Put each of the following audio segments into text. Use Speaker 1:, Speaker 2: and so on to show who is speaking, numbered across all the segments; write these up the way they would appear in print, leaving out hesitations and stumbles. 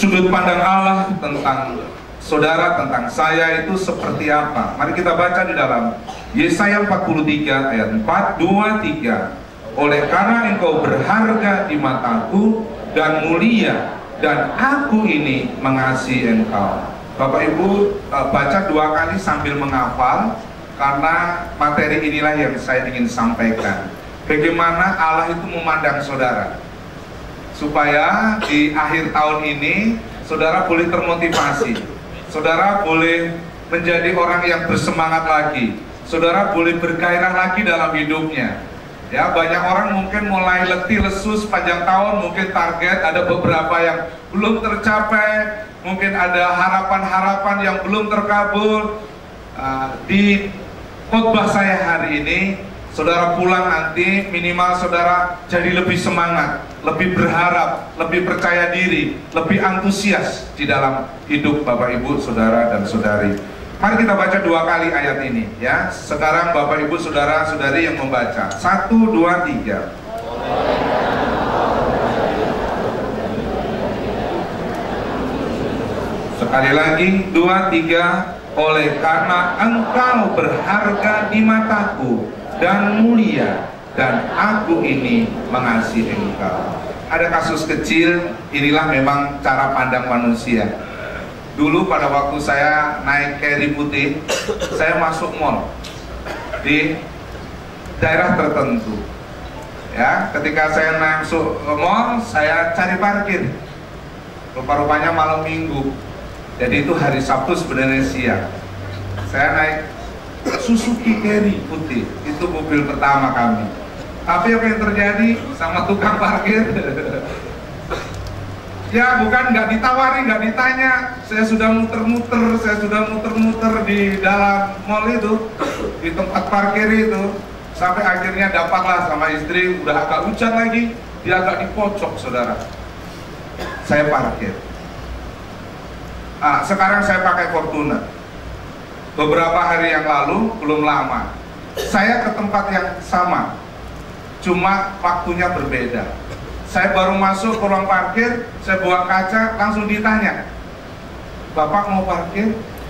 Speaker 1: sudut pandang Allah tentang saudara, tentang saya itu seperti apa? Mari kita baca di dalam Yesaya 43 ayat 4, 2, 3. Oleh karena engkau berharga di mataku dan mulia, dan aku ini mengasihi engkau. Bapak Ibu baca 2 kali sambil menghafal, karena materi inilah yang saya ingin sampaikan. Bagaimana Allah itu memandang saudara, supaya di akhir tahun ini saudara boleh termotivasi, saudara boleh menjadi orang yang bersemangat lagi, saudara boleh bergairah lagi dalam hidupnya. Ya, banyak orang mungkin mulai letih lesu sepanjang tahun, mungkin target ada beberapa yang belum tercapai, mungkin ada harapan-harapan yang belum terkabul. Di khotbah saya hari ini, saudara pulang nanti minimal saudara jadi lebih semangat, lebih berharap, lebih percaya diri, lebih antusias di dalam hidup Bapak Ibu, saudara dan saudari. Mari kita baca 2 kali ayat ini ya. Sekarang Bapak Ibu saudara saudari yang membaca. 1, 2, 3. Sekali lagi 2, 3. Oleh karena engkau berharga di mataku dan mulia, dan aku ini mengasihi engkau. Ada kasus kecil, inilah memang cara pandang manusia. Dulu pada waktu saya naik carry putih, saya masuk mall di daerah tertentu. Ya, ketika saya masuk mall, saya cari parkir. Rupa-rupanya malam minggu. Jadi itu hari Sabtu sebenarnya siang. Saya naik Suzuki Carry putih, itu mobil pertama kami. Tapi apa yang terjadi sama tukang parkir? Ya bukan nggak ditawari, nggak ditanya. Saya sudah muter-muter di dalam mall itu, di tempat parkir itu, sampai akhirnya dapatlah sama istri. Udah agak hujan lagi, dia agak di pojok saudara. Saya parkir. Sekarang saya pakai Fortuner. Beberapa hari yang lalu, belum lama, saya ke tempat yang sama, cuma waktunya berbeda. Saya baru masuk ke ruang parkir, saya buang kaca, langsung ditanya, Bapak mau parkir?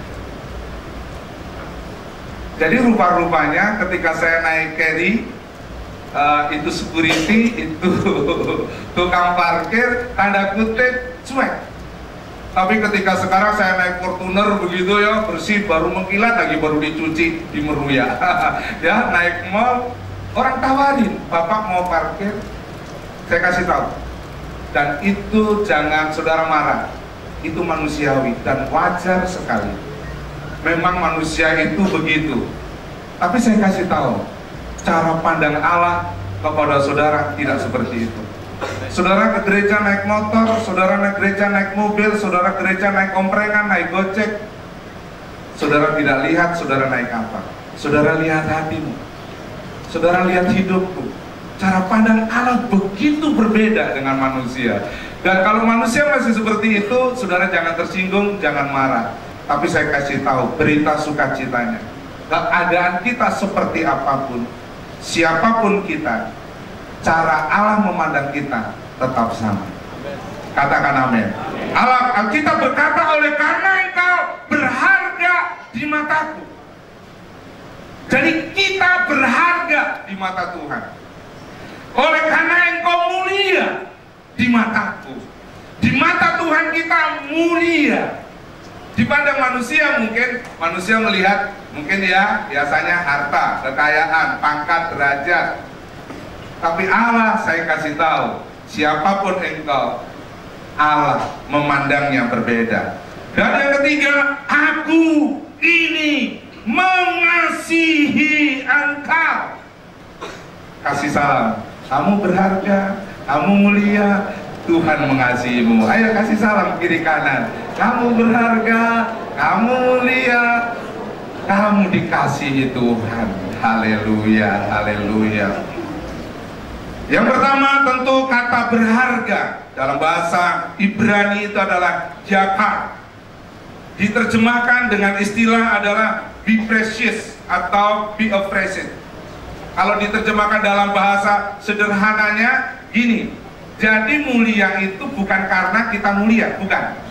Speaker 1: Jadi rupa-rupanya ketika saya naik carry, itu security, itu tukang parkir, tanda kutip, cuek. Tapi ketika sekarang saya naik Fortuner begitu ya, bersih, baru mengkilat lagi, baru dicuci, dimeruya. Ya, naik mall, orang tawarin, Bapak mau parkir? Saya kasih tahu. Dan itu jangan saudara marah. Itu manusiawi dan wajar sekali. Memang manusia itu begitu. Tapi saya kasih tahu, cara pandang Allah kepada saudara tidak seperti itu. Saudara ke gereja naik motor, saudara naik gereja naik mobil, saudara gereja naik komprengan, naik gojek. Saudara tidak lihat saudara naik apa. Saudara lihat hatimu, saudara lihat hidupku. Cara pandang Allah begitu berbeda dengan manusia. Dan kalau manusia masih seperti itu, saudara jangan tersinggung, jangan marah. Tapi saya kasih tahu berita sukacitanya. Keadaan kita seperti apapun, siapapun kita, cara Allah memandang kita tetap sama. Katakan amin. Allah, kita berkata, oleh karena engkau berharga di mataku. Jadi kita berharga di mata Tuhan. Oleh karena engkau mulia di mataku. Di mata Tuhan kita mulia. Dipandang manusia, mungkin manusia melihat, mungkin ya biasanya harta, kekayaan, pangkat, derajat. Tapi Allah, saya kasih tahu, siapapun engkau, Allah memandangnya berbeda. Dan yang ketiga, aku ini mengasihi engkau. Kasih salam, kamu berharga, kamu mulia, Tuhan mengasihimu. Ayo kasih salam kiri kanan. Kamu berharga, kamu mulia, kamu dikasihi Tuhan. Haleluya, haleluya. Yang pertama tentu kata berharga dalam bahasa Ibrani itu adalah yakar. Diterjemahkan dengan istilah adalah be precious atau be appreciated. Kalau diterjemahkan dalam bahasa sederhananya gini, jadi mulia itu bukan karena kita mulia, bukan.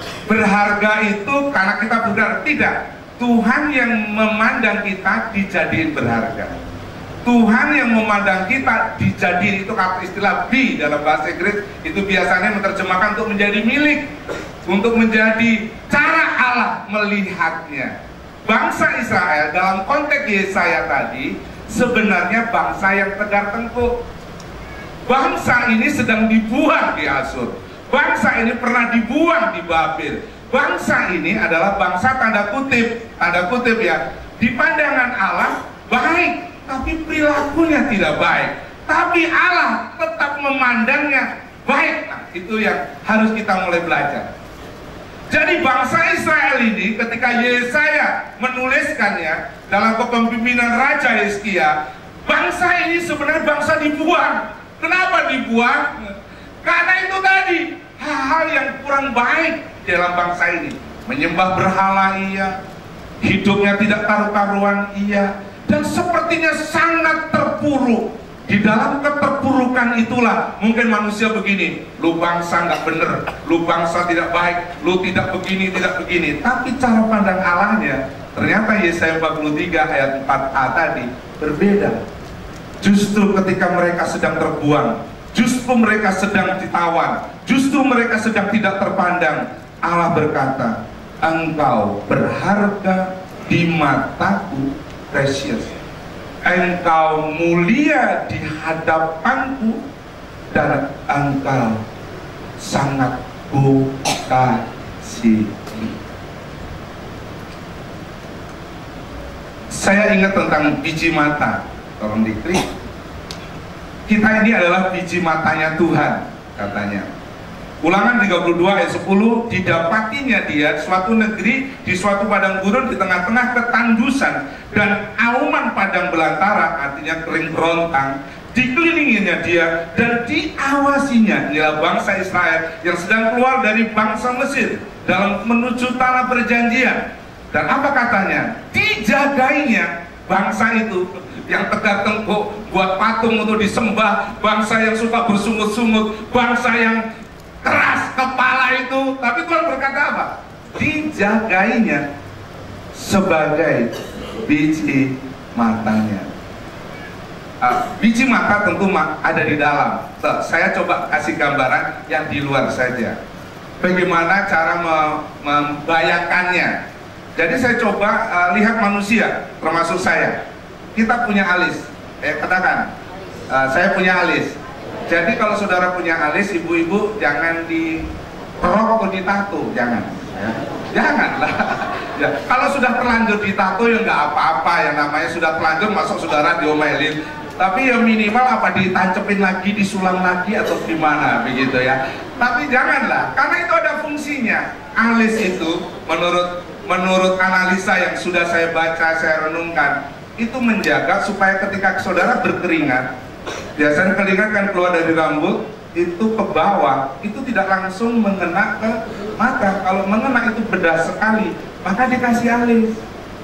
Speaker 1: Berharga itu karena kita berharga, tidak. Tuhan yang memandang kita dijadiin berharga. Tuhan yang memandang kita dijadiin, itu kata istilah bi dalam bahasa Inggris, itu biasanya menerjemahkan untuk menjadi milik, untuk menjadi cara Allah melihatnya. Bangsa Israel dalam konteks Yesaya tadi sebenarnya bangsa yang tegar tengkuk. Bangsa ini sedang dibuang di Asur. Bangsa ini pernah dibuang di Babel. Bangsa ini adalah bangsa tanda kutip ya, di pandangan Allah baik, tapi perilakunya tidak baik. Tapi Allah tetap memandangnya baik. Nah, itu yang harus kita mulai belajar. Jadi bangsa Israel ini ketika Yesaya menuliskannya dalam kepemimpinan Raja Hizkia, bangsa ini sebenarnya bangsa dibuang. Kenapa dibuang? Karena itu tadi, hal-hal yang kurang baik dalam bangsa ini. Menyembah berhala iya, hidupnya tidak karu-karuan iya, dan sepertinya sangat terpuruk. Di dalam keterpurukan itulah mungkin manusia begini, lu bangsa nggak bener, lu bangsa tidak baik, lu tidak begini, tidak begini. Tapi cara pandang Allahnya, ternyata Yesaya 43 ayat 4a tadi berbeda. Justru ketika mereka sedang terbuang, justru mereka sedang ditawan, justru mereka sedang tidak terpandang, Allah berkata, engkau berharga di mataku, precious. Engkau mulia di hadapanku, dan engkau sangat kukasihi. Saya ingat tentang biji mata. Tolong diklik. Kita ini adalah biji matanya Tuhan, katanya. Ulangan 32 ayat 10, didapatinya dia suatu negeri di suatu padang gurun di tengah-tengah ketandusan dan auman padang belantara, artinya kering kerontang. Dikelilinginya dia dan diawasinya, inilah bangsa Israel yang sedang keluar dari bangsa Mesir dalam menuju tanah perjanjian. Dan apa katanya? Dijagainya bangsa itu yang tegar tengkuk, buat patung untuk disembah, bangsa yang suka bersungut-sungut, bangsa yang keras kepala itu. Tapi Tuhan berkata apa? Dijagainya sebagai biji matanya. Biji mata tentu ada di dalam. Saya coba kasih gambaran yang di luar saja. Bagaimana cara membayangkannya? Jadi saya coba lihat manusia, termasuk saya. Kita punya alis, katakan, saya punya alis. Jadi kalau saudara punya alis, ibu-ibu jangan dikerok atau ditato, jangan. Ya. Janganlah. Ya. Kalau sudah terlanjur ditato ya nggak apa-apa, yang namanya sudah terlanjur, masuk saudara diomelin. Tapi ya minimal apa ditancepin lagi, disulam lagi atau gimana begitu ya. Tapi janganlah, karena itu ada fungsinya. Alis itu menurut analisa yang sudah saya baca, saya renungkan, itu menjaga supaya ketika saudara berkeringat, biasanya keringat kan keluar dari rambut itu ke bawah, itu tidak langsung mengena ke mata. Kalau mengena itu bedah sekali, maka dikasih alis.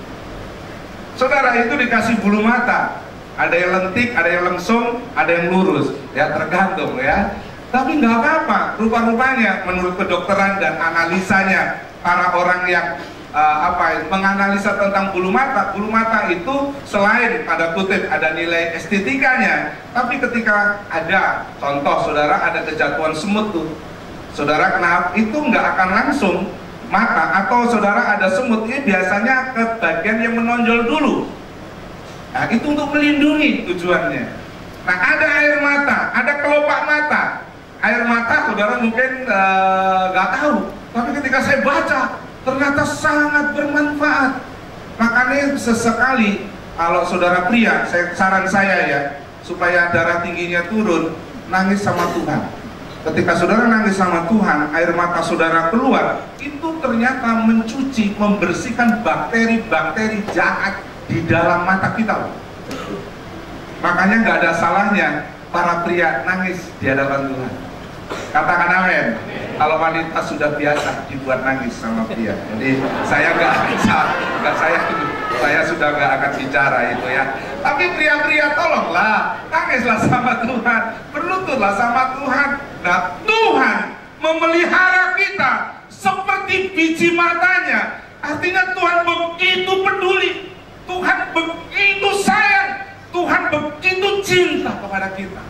Speaker 1: Saudara itu dikasih bulu mata, ada yang lentik, ada yang langsung, ada yang lurus, ya tergantung ya. Tapi nggak apa-apa, rupa-rupanya menurut kedokteran dan analisanya para orang yang menganalisa tentang bulu mata itu selain pada kutip ada nilai estetikanya, tapi ketika ada contoh saudara ada kejatuhan semut tuh, saudara kenapa itu nggak akan langsung mata, atau saudara ada semut ini biasanya ke bagian yang menonjol dulu. Nah itu untuk melindungi tujuannya. Nah ada air mata, ada kelopak mata. Air mata saudara mungkin nggak tahu, tapi ketika saya baca ternyata sangat bermanfaat. Makanya sesekali kalau saudara pria, saran saya ya, supaya darah tingginya turun, nangis sama Tuhan. Ketika saudara nangis sama Tuhan, air mata saudara keluar, itu ternyata mencuci, membersihkan bakteri-bakteri jahat di dalam mata kita. Makanya nggak ada salahnya para pria nangis di hadapan Tuhan. Katakan amin. Kalau wanita sudah biasa dibuat nangis sama pria, jadi saya sudah nggak akan bicara itu ya. Tapi pria-pria tolonglah nangislah sama Tuhan, berlututlah sama Tuhan. Nah Tuhan memelihara kita seperti biji matanya. Artinya Tuhan begitu peduli, Tuhan begitu sayang, Tuhan begitu cinta kepada kita,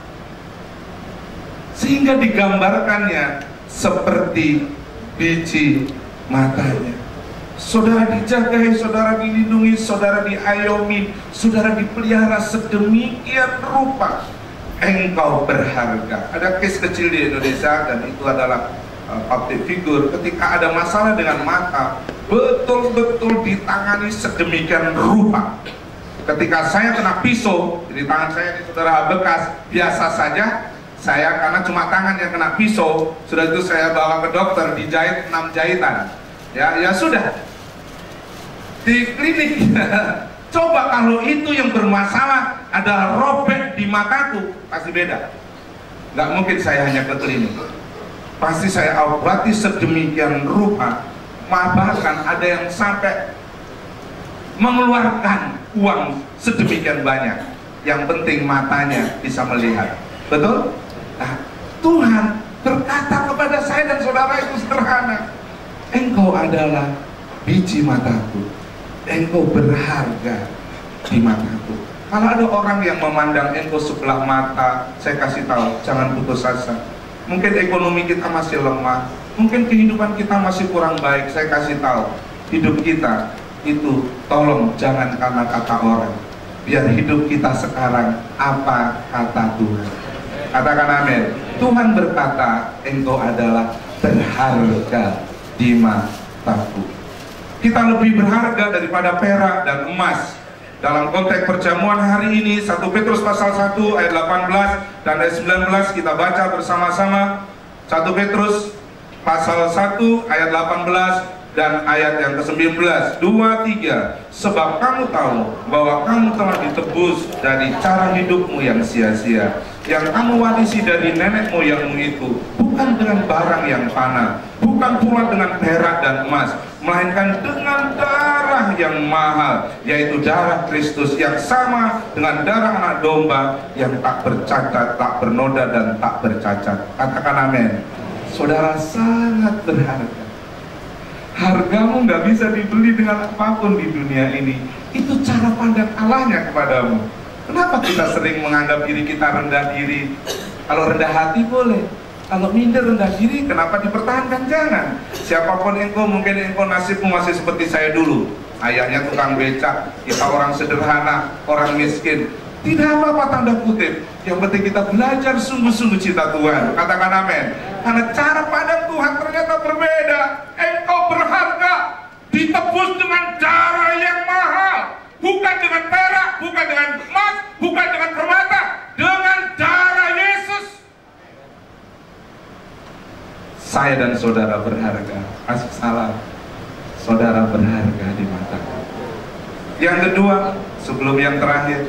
Speaker 1: sehingga digambarkannya seperti biji matanya. Saudara dijagai, saudara dilindungi, saudara diayomi, saudara dipelihara sedemikian rupa. Engkau berharga. Ada case kecil di Indonesia, dan itu adalah public figure. Ketika ada masalah dengan mata, betul-betul ditangani sedemikian rupa. Ketika saya kena pisau, jadi tangan saya ini saudara bekas, biasa saja saya karena cuma tangan yang kena pisau, sudah itu saya bawa ke dokter, dijahit 6 jahitan. Ya sudah. Di klinik, coba kalau itu yang bermasalah adalah robek di mataku, pasti beda. Nggak mungkin saya hanya ke klinik, pasti saya obati sedemikian rupa. Bahkan ada yang sampai mengeluarkan uang sedemikian banyak, yang penting matanya bisa melihat. Betul? Nah, Tuhan berkata kepada saya dan saudara itu sederhana, engkau adalah biji mataku, engkau berharga di mataku. Kalau ada orang yang memandang engkau sebelah mata, saya kasih tahu, jangan putus asa. Mungkin ekonomi kita masih lemah, mungkin kehidupan kita masih kurang baik. Saya kasih tahu, hidup kita itu tolong jangan karena kata orang, biar hidup kita sekarang apa kata Tuhan. Katakan amin. Tuhan berkata, engkau adalah berharga di mataku. Kita lebih berharga daripada perak dan emas. Dalam konteks perjamuan hari ini, 1 Petrus pasal 1 ayat 18 dan ayat 19 kita baca bersama-sama. 1 Petrus pasal 1 ayat 18 dan ayat yang ke-19. 2, 3. Sebab kamu tahu bahwa kamu telah ditebus dari cara hidupmu yang sia-sia, yang kamu warisi dari nenek moyangmu itu, bukan dengan barang yang fana, bukan pula dengan perak dan emas, melainkan dengan darah yang mahal, yaitu darah Kristus, yang sama dengan darah anak domba, yang tak bercacat, tak bernoda, dan tak bercacat. Katakan amin. Saudara sangat berharga. Hargamu nggak bisa dibeli dengan apapun di dunia ini. Itu cara pandang Allahnya kepadamu. Kenapa kita sering menganggap diri kita rendah diri? Kalau rendah hati boleh, kalau minder rendah diri, kenapa dipertahankan? Jangan. Siapapun engkau, mungkin engkau nasibmu masih seperti saya dulu. Ayahnya tukang becak, kita orang sederhana, orang miskin. Tidak apa-apa tanda kutip. Yang penting kita belajar sungguh-sungguh cinta Tuhan. Katakan amin. Karena cara pandang Tuhan ternyata berbeda. Engkau berharga, ditebus dengan darah yang mahal, bukan dengan perak, bukan dengan emas, bukan dengan permata, dengan darah Yesus. Saya dan saudara berharga. Kasih salam. Saudara berharga di mataku. Yang kedua, sebelum yang terakhir,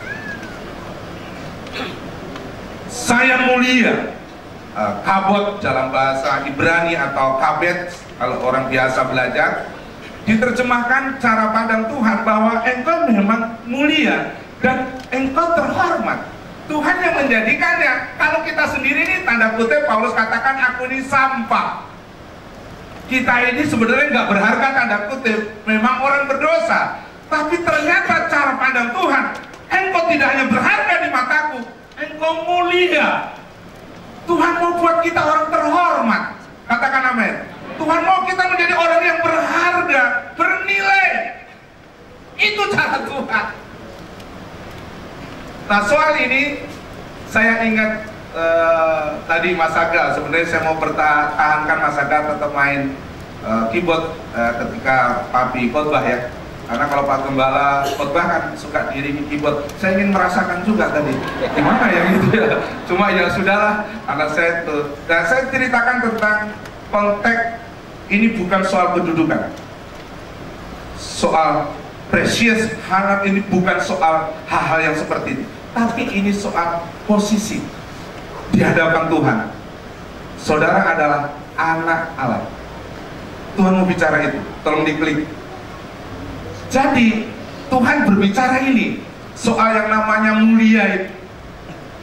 Speaker 1: saya mulia. Kabot dalam bahasa Ibrani atau kabet kalau orang biasa belajar, diterjemahkan cara pandang Tuhan bahwa engkau memang mulia dan engkau terhormat. Tuhan yang menjadikannya. Kalau kita sendiri ini tanda kutip Paulus katakan aku ini sampah. Kita ini sebenarnya nggak berharga tanda kutip, memang orang berdosa. Tapi ternyata cara pandang Tuhan, engkau tidak hanya berharga di mataku, engkau mulia. Tuhan mau buat kita orang terhormat. Katakan amin. Tuhan mau kita menjadi orang yang berharga, bernilai. Itu cara Tuhan. Nah, soal ini saya ingat tadi Mas Aga. Sebenarnya saya mau pertahankan Mas Aga tetap main keyboard ketika Papi khotbah ya. Karena kalau Pak Gembala khotbah kan suka diiringi keyboard. Saya ingin merasakan juga tadi. Gimana ya gitu ya. Cuma ya sudahlah, karena saya tuh. Dan saya ceritakan tentang konteks ini bukan soal kedudukan. Soal precious, hangat ini bukan soal hal-hal yang seperti ini. Tapi ini soal posisi di hadapan Tuhan. Saudara adalah anak Allah. Tuhan mau bicara itu, tolong diklik. Jadi Tuhan berbicara ini soal yang namanya mulia itu.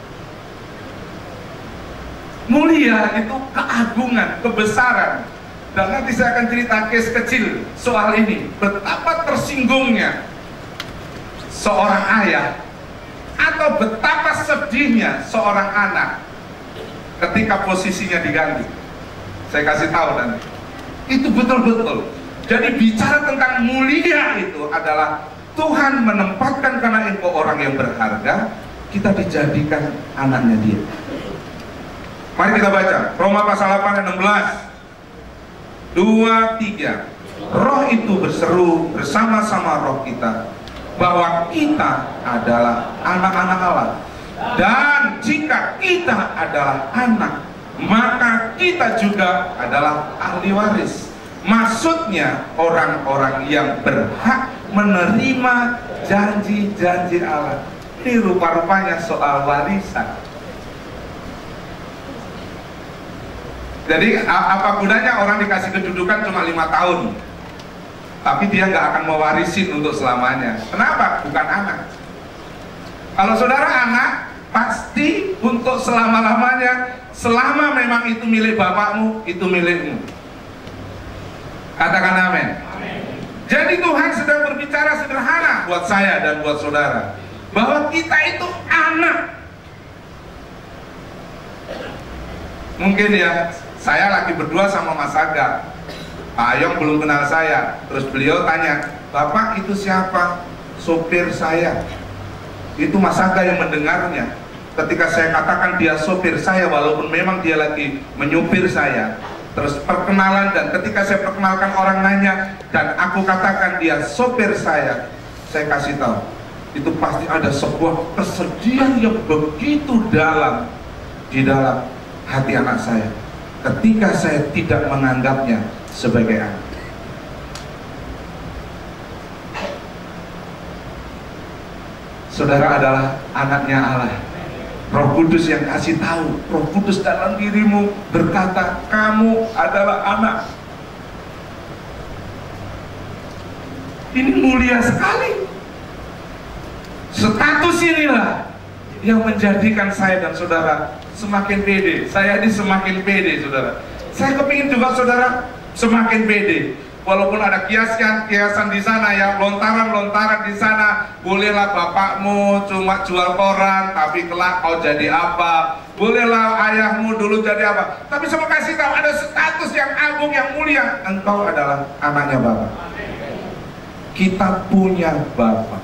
Speaker 1: Mulia itu keagungan, kebesaran. Dan nanti saya akan cerita case kecil soal ini. Betapa tersinggungnya seorang ayah atau betapa sedihnya seorang anak ketika posisinya diganti. Saya kasih tahu nanti. Itu betul-betul. Jadi bicara tentang mulia itu adalah Tuhan menempatkan karena engkau orang yang berharga, kita dijadikan anaknya Dia. Mari kita baca Roma pasal 8 ayat 16. 2, 3. Roh itu berseru bersama-sama roh kita bahwa kita adalah anak-anak Allah. Dan jika kita adalah anak, maka kita juga adalah ahli waris. Maksudnya orang-orang yang berhak menerima janji-janji Allah. Ini rupa-rupanya soal warisan. Jadi apa gunanya orang dikasih kedudukan cuma 5 tahun, tapi dia nggak akan mewarisin untuk selamanya. Kenapa? Bukan anak. Kalau saudara anak, pasti untuk selama-lamanya. Selama memang itu milik bapakmu, itu milikmu. Katakan amin. Jadi Tuhan sedang berbicara sederhana buat saya dan buat saudara, bahwa kita itu anak. Mungkin ya, saya lagi berdua sama Mas Aga. Pak Ayong belum kenal saya. Terus beliau tanya, Bapak itu siapa? Sopir saya. Itu Mas Aga yang mendengarnya. Ketika saya katakan dia sopir saya, walaupun memang dia lagi menyupir saya. Terus perkenalan, dan ketika saya perkenalkan orang nanya, dan aku katakan dia sopir saya kasih tahu, itu pasti ada sebuah kesedihan yang begitu dalam di dalam hati anak saya ketika saya tidak menganggapnya sebagai anak. Saudara adalah anaknya Allah. Roh Kudus yang kasih tahu, Roh Kudus dalam dirimu berkata, kamu adalah anak. Ini mulia sekali. Status inilah yang menjadikan saya dan saudara semakin pede. Saya ini semakin pede, saudara. Saya kepingin juga saudara semakin pede. Walaupun ada kiasan di sana ya, lontaran di sana. Bolehlah bapakmu cuma jual koran, tapi kelak kau jadi apa? Bolehlah ayahmu dulu jadi apa? Tapi saya mau kasih tahu, ada status yang agung, yang mulia. Engkau adalah anaknya Bapa. Kita punya Bapa.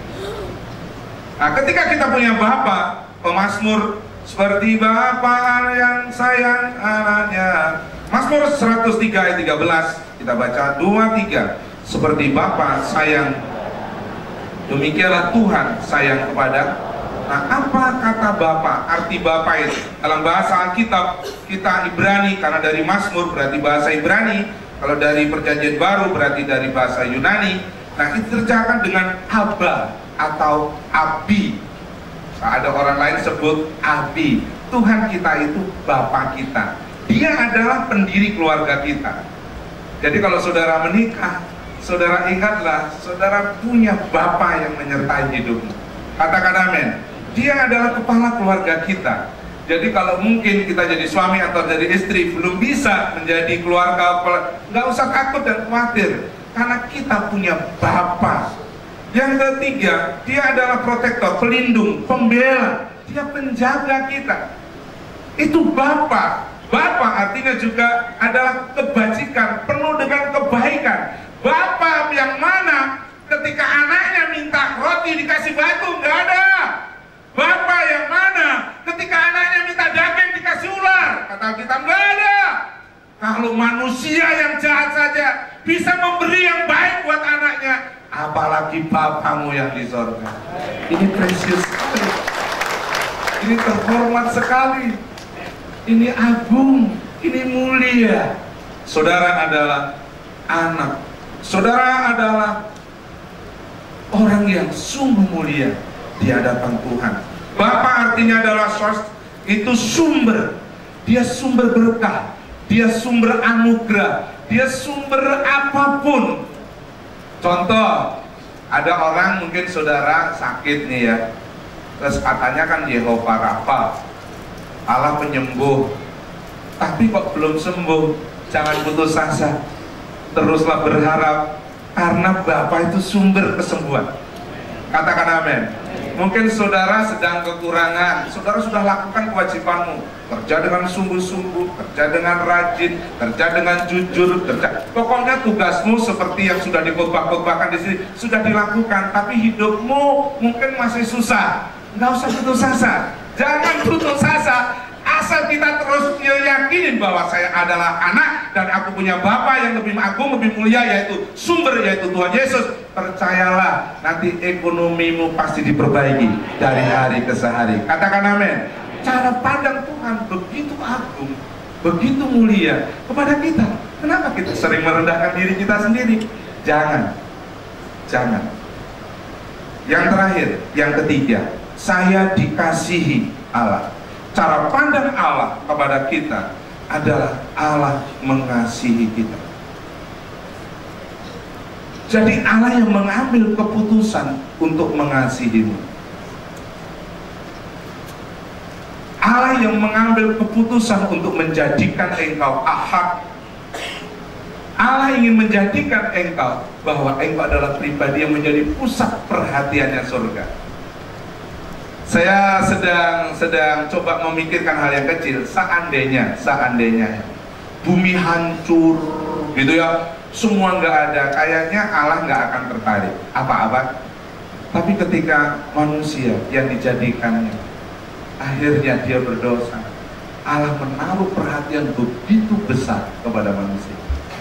Speaker 1: Nah, ketika kita punya Bapa, pemazmur seperti Bapa yang sayang anaknya. Mazmur 103 ayat 13, kita baca 2-3. Seperti Bapa sayang, demikianlah Tuhan sayang kepada. Nah, apa kata Bapa? Arti Bapa itu dalam bahasa Alkitab kita Ibrani, karena dari Mazmur berarti bahasa Ibrani. Kalau dari Perjanjian Baru berarti dari bahasa Yunani. Nah, itu terjemahkan dengan Abba atau Abi. Nah, ada orang lain sebut Abi. Tuhan kita itu Bapa kita. Dia adalah pendiri keluarga kita. Jadi kalau saudara menikah, saudara ingatlah, saudara punya Bapa yang menyertai hidupmu. Katakan amin. Dia adalah kepala keluarga kita. Jadi kalau mungkin kita jadi suami atau jadi istri belum bisa menjadi keluarga, nggak usah takut dan khawatir, karena kita punya Bapa. Yang ketiga, dia adalah protektor, pelindung, pembela. Dia penjaga kita. Itu Bapa. Bapa artinya juga adalah kebajikan, penuh dengan kebaikan. Bapa yang mana ketika anaknya minta roti dikasih batu, nggak ada. Bapa yang mana ketika anaknya minta daging dikasih ular, kata kita nggak ada. Kalau manusia yang jahat saja bisa memberi yang baik buat anaknya, apalagi Bapamu yang di sorga. Ini precious sekali. Ini terhormat sekali. Ini agung, ini mulia. Saudara adalah anak. Saudara adalah orang yang sungguh mulia di hadapan Tuhan. Bapa artinya adalah itu sumber. Dia sumber berkah, dia sumber anugerah, dia sumber apapun. Contoh, ada orang mungkin saudara sakit nih ya, terus katanya kan Yehova Rafa, Allah penyembuh, tapi kok belum sembuh. Jangan putus asa, teruslah berharap, karena Bapa itu sumber kesembuhan. Katakan amin. Mungkin saudara sedang kekurangan, saudara sudah lakukan kewajibanmu, kerja dengan sungguh-sungguh, kerja dengan rajin, kerja dengan jujur, pokoknya tugasmu seperti yang sudah dikhotbah-khotbahkan di sini sudah dilakukan, tapi hidupmu mungkin masih susah. Nggak usah putus asa, jangan putus asa. Asal kita terus yakinin bahwa saya adalah anak dan aku punya Bapa yang lebih agung, lebih mulia, yaitu sumber, yaitu Tuhan Yesus. Percayalah, nanti ekonomimu pasti diperbaiki dari hari ke hari. Katakan amin. Cara pandang Tuhan begitu agung, begitu mulia kepada kita. Kenapa kita sering merendahkan diri kita sendiri? Jangan. Yang terakhir, yang ketiga, saya dikasihi Allah. Cara pandang Allah kepada kita adalah Allah mengasihi kita. Jadi Allah yang mengambil keputusan untuk mengasihimu. Allah yang mengambil keputusan untuk menjadikan engkau ahad. Allah ingin menjadikan engkau bahwa engkau adalah pribadi yang menjadi pusat perhatiannya surga. Saya sedang coba memikirkan hal yang kecil. Seandainya bumi hancur gitu ya, semua nggak ada, kayaknya Allah nggak akan tertarik apa-apa. Tapi ketika manusia yang dijadikannya akhirnya dia berdosa, Allah menaruh perhatian begitu besar kepada manusia.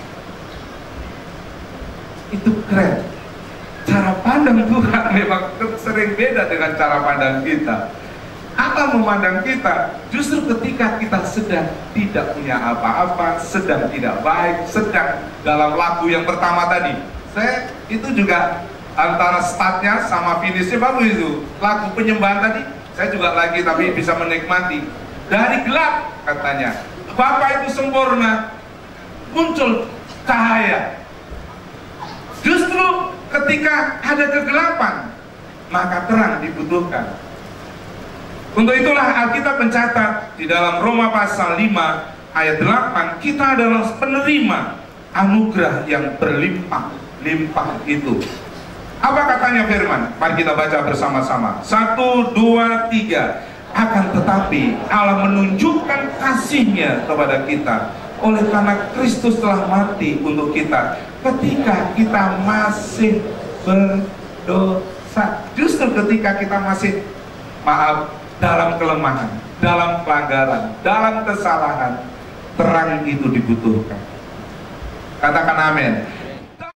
Speaker 1: Itu keren. Cara pandang Tuhan memang sering beda dengan cara pandang kita. Allah memandang kita justru ketika kita sedang tidak punya apa-apa, sedang tidak baik, sedang dalam lagu yang pertama tadi. Saya itu juga antara startnya sama finishnya bagus itu. Lagu penyembahan tadi, saya juga lagi tapi bisa menikmati. Dari gelap katanya, Bapa itu sempurna, muncul cahaya. Justru ketika ada kegelapan, maka terang dibutuhkan. Untuk itulah Alkitab mencatat di dalam Roma pasal 5 ayat 8, kita adalah penerima anugerah yang berlimpah-limpah itu. Apa katanya firman? Mari kita baca bersama-sama. 1, 2, 3. Akan tetapi Allah menunjukkan kasih-Nya kepada kita oleh karena Kristus telah mati untuk kita ketika kita masih berdosa. Justru ketika kita masih dalam kelemahan, dalam pelanggaran, dalam kesalahan, terang itu dibutuhkan. Katakan amin.